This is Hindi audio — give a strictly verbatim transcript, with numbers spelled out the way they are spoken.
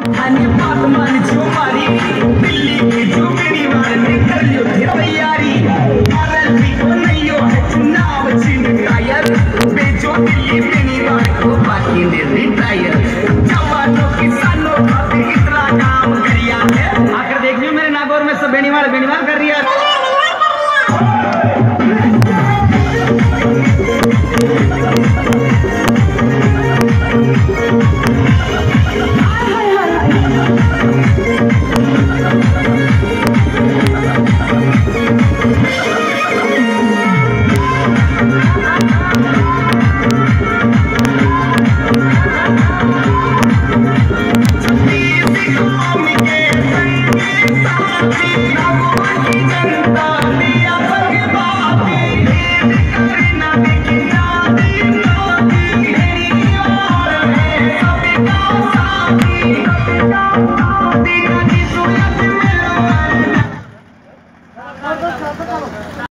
थाने बात मान जो मारी दिल्ली की जो मेरी मारने कर लियो थे तैयारी आरएलपी को नहीं हो है चुनाव चिन्ह टायर बेचो दिल्ली मेरी बात को बाकी ने रिटायर जवानों किसानों का भी इतना काम करिया है आकर देख लियो मेरे नागौर में सब बेनीवाल बेनीवाल कर रिया Vamos, vamos, vamos.